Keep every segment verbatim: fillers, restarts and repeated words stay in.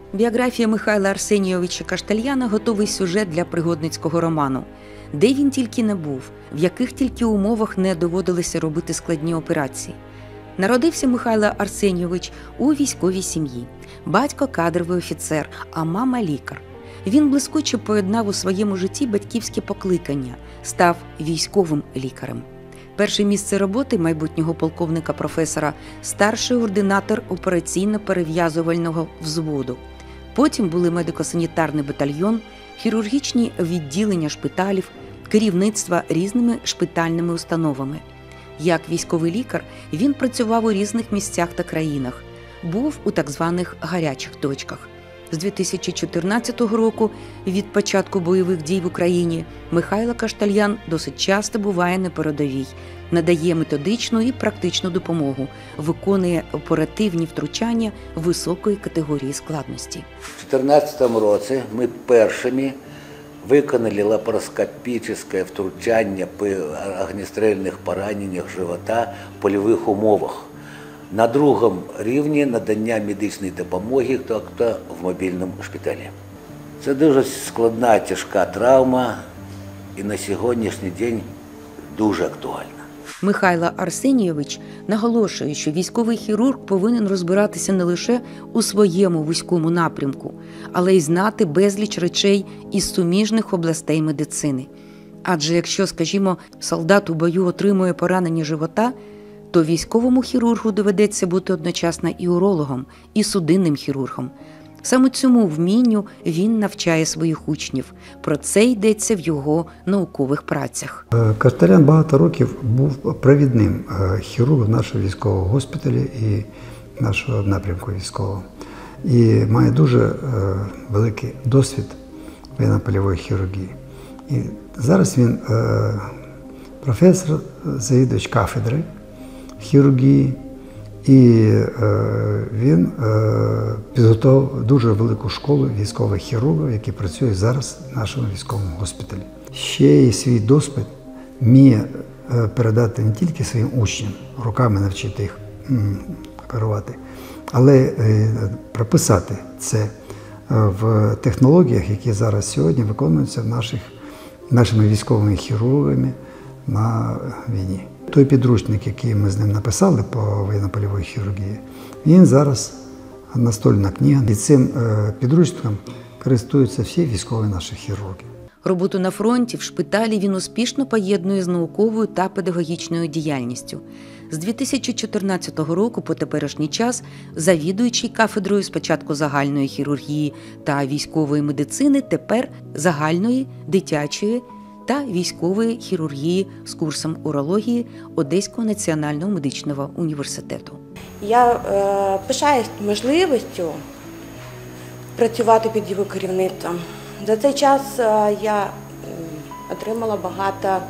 Біографія Михайла Арсенійовича Каштальяна – готовий сюжет для пригодницького роману. Де він тільки не був, в яких тільки умовах не доводилося робити складні операції. Народився Михайло Арсенійович у військовій сім'ї. Батько – кадровий офіцер, а мама – лікар. Він блискуче поєднав у своєму житті батьківське покликання, став військовим лікарем. Перше місце роботи майбутнього полковника-професора – старший ординатор операційно-перев'язувального взводу. Потім були медико-санітарний батальйон, хірургічні відділення шпиталів, керівництва різними шпитальними установами. Як військовий лікар він працював у різних місцях та країнах, був у так званих гарячих точках. З дві тисячі чотирнадцятого року, від початку бойових дій в Україні, Михайло Каштальян досить часто буває на передовій, надає методичну і практичну допомогу, виконує оперативні втручання високої категорії складності. У дві тисячі чотирнадцятому році ми першими виконали лапароскопічне втручання при огнестрільних пораненнях живота в польових умовах. На другому рівні надання медичної допомоги, тобто в мобільному шпиталі. Це дуже складна, тяжка травма і на сьогоднішній день дуже актуальна. Михайло Арсенійович наголошує, що військовий хірург повинен розбиратися не лише у своєму вузькому напрямку, але й знати безліч речей із суміжних областей медицини. Адже якщо, скажімо, солдат у бою отримує поранення живота, то військовому хірургу доведеться бути одночасно і урологом, і судинним хірургом. Саме цьому вмінню він навчає своїх учнів. Про це йдеться в його наукових працях. Каштальян багато років був провідним хірургом нашого військового госпіталю і нашого напрямку військового. І має дуже великий досвід воєнно-польової хірургії. І зараз він професор, завідувач кафедри хірургії, і е, він е, підготував дуже велику школу військових хірургів, які працюють зараз в нашому військовому госпіталі. Ще й свій досвід вміє е, передати не тільки своїм учням, руками навчити їх м, оперувати, але е, прописати це в технологіях, які зараз сьогодні виконуються в наших, нашими військовими хірургами на війні. Той підручник, який ми з ним написали по воєнно-польовій хірургії, він зараз настольна книга. І цим підручником користуються всі військові наші хірурги. Роботу на фронті, в шпиталі він успішно поєднує з науковою та педагогічною діяльністю. З дві тисячі чотирнадцятого року по теперішній час завідуючий кафедрою спочатку загальної хірургії та військової медицини, тепер загальної, дитячої та військової хірургії з курсом урології Одеського національного медичного університету. Я е, пишаюсь можливістю працювати під його керівництвом. За цей час е, я отримала багато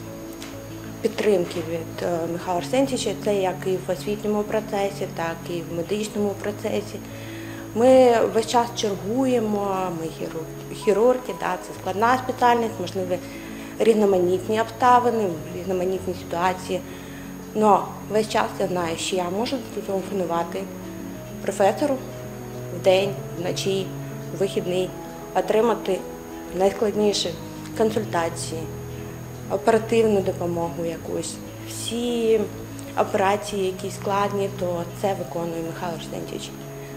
підтримки від е, Михайла Арсенійовича, це як і в освітньому процесі, так і в медичному процесі. Ми весь час чергуємо, ми хірурги, да, це складна спеціальність, можливо, різноманітні обставини, різноманітні ситуації. Але весь час я знаю, що я можу зателефонувати професору вдень, вночі, в вихідний, отримати найскладніші консультації, оперативну допомогу якусь. Всі операції, які складні, то це виконує Михайло Арсенійович.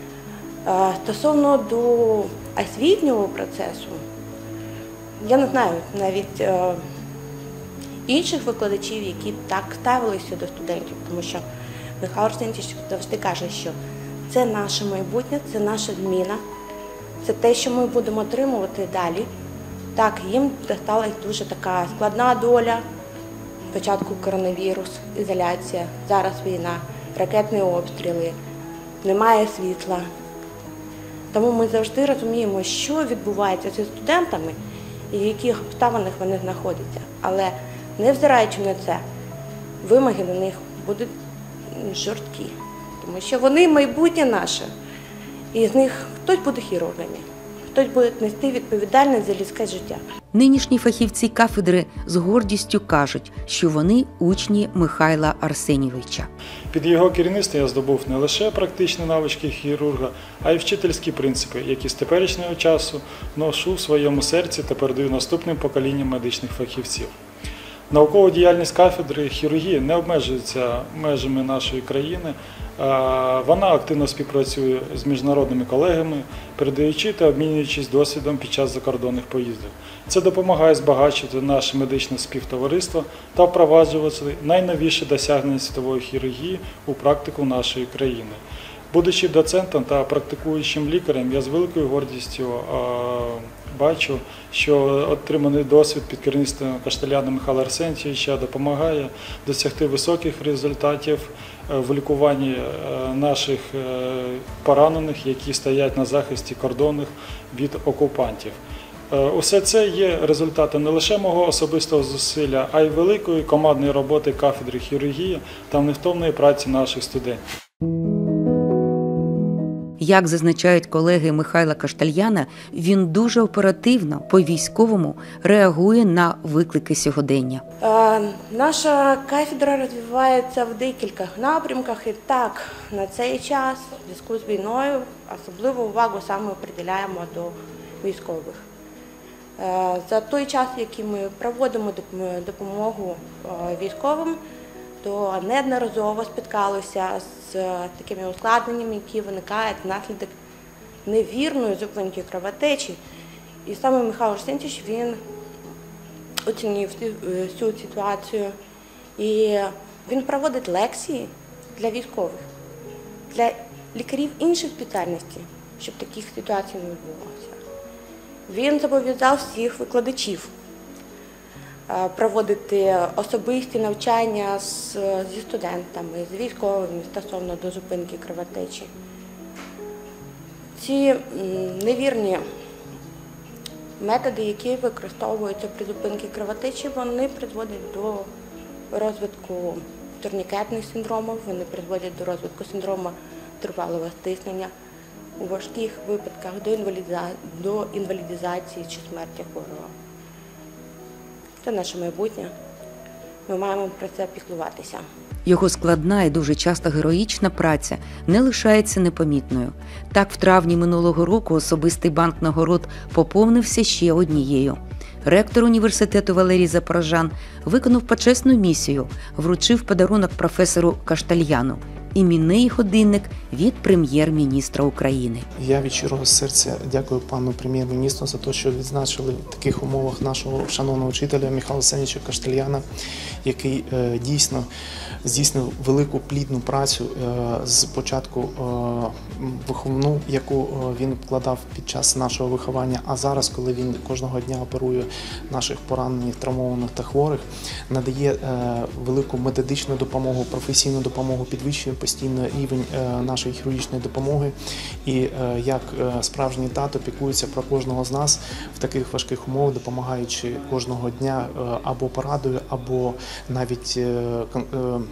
Стосовно до освітнього процесу, я не знаю навіть е, інших викладачів, які б так ставилися до студентів, тому що Михайло Арсенійович завжди каже, що це наше майбутнє, це наша зміна, це те, що ми будемо отримувати далі. Так, їм досталась дуже така складна доля. Спочатку коронавірус, ізоляція, зараз війна, ракетні обстріли, немає світла. Тому ми завжди розуміємо, що відбувається зі студентами і в яких обставинах вони знаходяться. Але невзираючи на це, вимоги до них будуть жорсткі. Тому що вони майбутнє наше. І з них хтось буде хірургами, хтось буде нести відповідальність за людське життя. Нинішні фахівці кафедри з гордістю кажуть, що вони учні Михайла Арсенійовича. Під його керівництвом я здобув не лише практичні навички хірурга, а й вчительські принципи, які з теперішнього часу ношу в своєму серці та передаю наступним поколінням медичних фахівців. Наукова діяльність кафедри хірургії не обмежується межами нашої країни. Вона активно співпрацює з міжнародними колегами, передаючи та обмінюючись досвідом під час закордонних поїздок. Це допомагає збагачувати наше медичне співтовариство та впроваджувати найновіші досягнення світової хірургії у практику нашої країни. Будучи доцентом та практикуючим лікарем, я з великою гордістю бачу, що отриманий досвід під керівництвом Каштеляна Михайла Арсенійовича допомагає досягти високих результатів в лікуванні наших поранених, які стоять на захисті кордонів від окупантів. Усе це є результатом не лише мого особистого зусилля, а й великої командної роботи кафедри хірургії та невтомної праці наших студентів. Як зазначають колеги Михайла Каштальяна, він дуже оперативно, по-військовому реагує на виклики сьогодення. Е, наша кафедра розвивається в декількох напрямках, і так, на цей час, в зв'язку з війною, особливу увагу саме приділяємо до військових. Е, за той час, який ми проводимо допомогу військовим, то неодноразово спіткалися з такими ускладненнями, які виникають внаслідок невірної зупинки кровотечі. І саме Михайло Арсенійович, він оцінив цю ситуацію, і він проводить лекції для військових, для лікарів інших спеціальностей, щоб таких ситуацій не відбувалося. Він зобов'язав всіх викладачів проводити особисті навчання з, зі студентами, з військовими стосовно до зупинки кровотечі. Ці невірні методи, які використовуються при зупинці кровотечі, вони призводять до розвитку турнікетних синдромів, вони призводять до розвитку синдрому тривалого стиснення, у важких випадках до, інвалідиза... до інвалідизації чи смерті хворого. Це наше майбутнє. Ми маємо про це піклуватися. Його складна і дуже часто героїчна праця не лишається непомітною. Так, в травні минулого року особистий банк нагород поповнився ще однією. Ректор університету Валерій Запорожан виконав почесну місію, вручив подарунок професору Каштальяну – іменний годинник від прем'єр-міністра України. Я від щирого серця дякую пану прем'єр-міністру за те, що відзначили в таких умовах нашого шановного вчителя Михайла Арсенійовича Каштальяна, який е, дійсно здійснив велику плідну працю е, з початку е, виховну, яку він вкладав під час нашого виховання, а зараз, коли він кожного дня оперує наших поранених, травмованих та хворих, надає е, велику методичну допомогу, професійну допомогу, підвищує постійно рівень е, нашої хірургічної допомоги. І е, як е, справжній тато піклується про кожного з нас в таких важких умовах, допомагаючи кожного дня е, або порадою, або навіть е, е,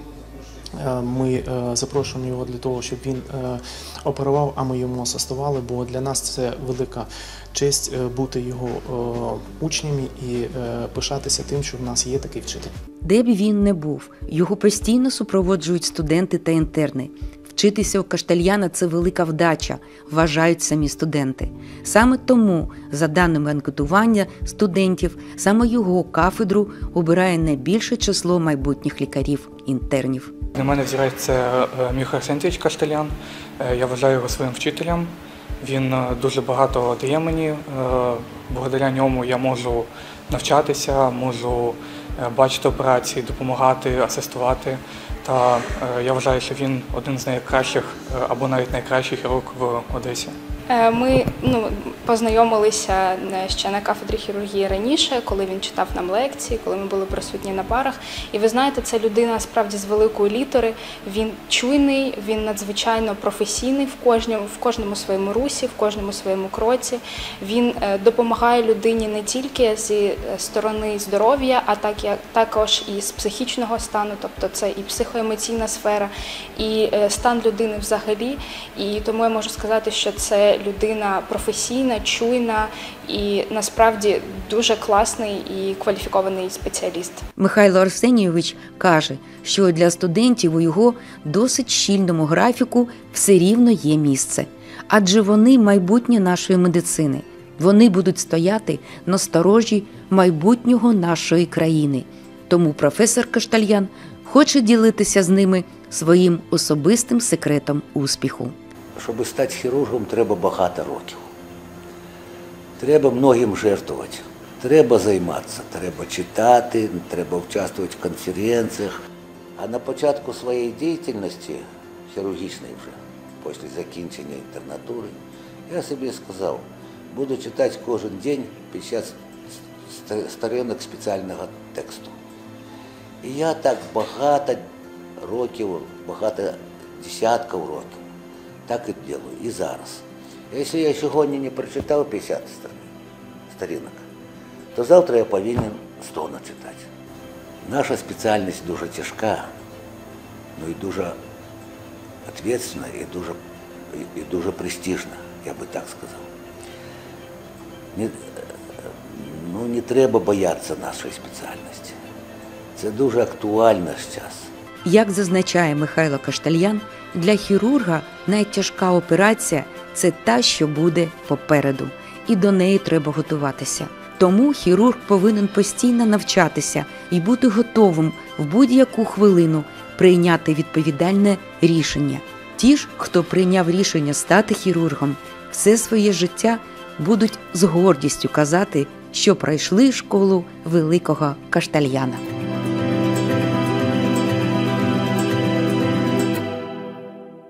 ми запрошуємо його для того, щоб він оперував, а ми йому асистували, бо для нас це велика честь бути його учнями і пишатися тим, що в нас є такий вчитель. Де б він не був, його постійно супроводжують студенти та інтерни. Вчитися у Каштальяна – це велика вдача, вважають самі студенти. Саме тому, за даними анкетування студентів, саме його кафедру обирає найбільше число майбутніх лікарів-інтернів. Для мене взірець – це Михайло Арсенійович Каштальян. Я вважаю його своїм вчителем. Він дуже багато дає мені. Благодаря ньому я можу навчатися, можу бачити операції, допомагати, асистувати. Та я вважаю, що він один з найкращих або навіть найкращий хірург в Одесі. Ми ну, познайомилися ще на кафедрі хірургії раніше, коли він читав нам лекції, коли ми були присутні на парах. І ви знаєте, це людина справді з великої літери, він чуйний, він надзвичайно професійний в кожному, в кожному своєму русі, в кожному своєму кроці. Він допомагає людині не тільки зі сторони здоров'я, а так, як, також і з психічного стану, тобто це і психоемоційна сфера, і стан людини взагалі. І тому я можу сказати, що це людина професійна, чуйна і насправді дуже класний і кваліфікований спеціаліст. Михайло Арсенійович каже, що для студентів у його досить щільному графіку все рівно є місце. Адже вони – майбутнє нашої медицини. Вони будуть стояти на сторожі майбутнього нашої країни. Тому професор Каштальян хоче ділитися з ними своїм особистим секретом успіху. Щоб стати хірургом, треба багато років. Треба многим жертвувати. Треба займатися, треба читати, треба участвувати в конференціях. А на початку своєї діяльності, хірургічної вже, після закінчення інтернатури, я собі сказав, буду читати кожен день п'ятдесят сторінок спеціального тексту. І я так багато років, багато десятків років, так і роблю, і зараз. Якщо я сьогодні не прочитав п'ятдесят сторінок, то завтра я повинен сто начитати. Наша спеціальність дуже тяжка, ну і дуже відповідальна, і дуже, і дуже престижна, я би так сказав. Не, ну, не треба боятися нашої спеціальності. Це дуже актуально зараз. Як зазначає Михайло Каштальян, для хірурга найтяжка операція – це та, що буде попереду. І до неї треба готуватися. Тому хірург повинен постійно навчатися і бути готовим в будь-яку хвилину прийняти відповідальне рішення. Ті ж, хто прийняв рішення стати хірургом, все своє життя будуть з гордістю казати, що пройшли школу великого Каштальяна.